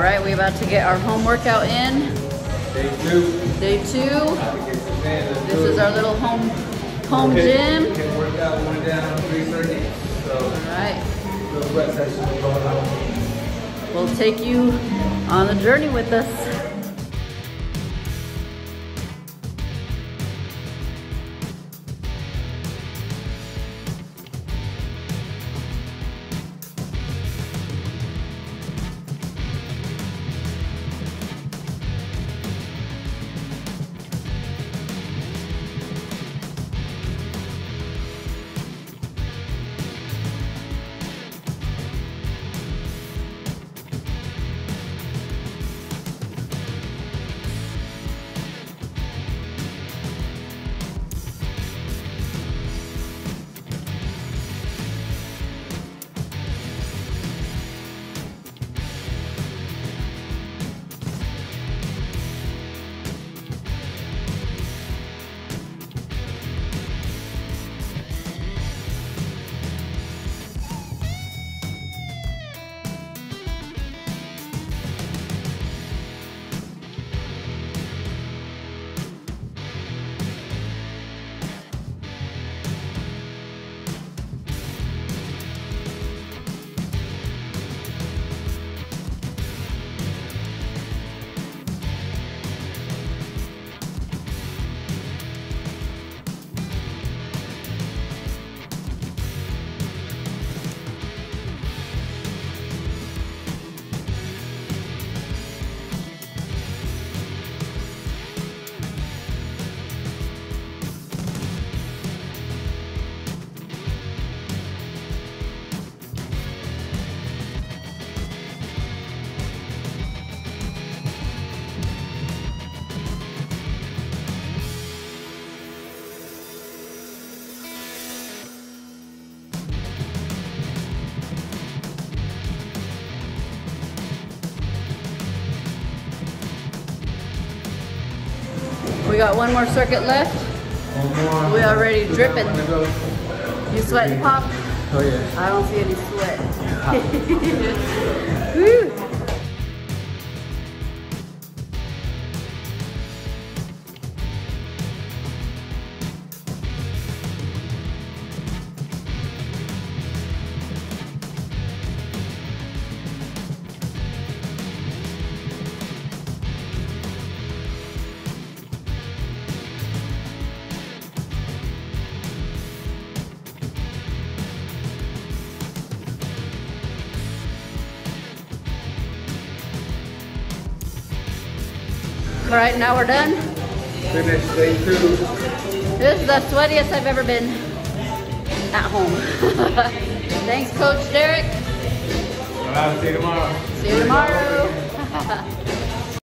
right, we about to get our home workout in. Day 2. Day 2. This is our little home gym. Can work out one down 3 circuits. So, all right. Little sweat session going on. We'll take you on the journey with us. We got one more circuit left. One more. We already dripping. You sweating, Pop? Oh yeah. I don't see any sweat. Woo. All right, now we're done. Finish day 2. This is the sweatiest I've ever been at home. Thanks, Coach Derek. All right, see you tomorrow. See you tomorrow.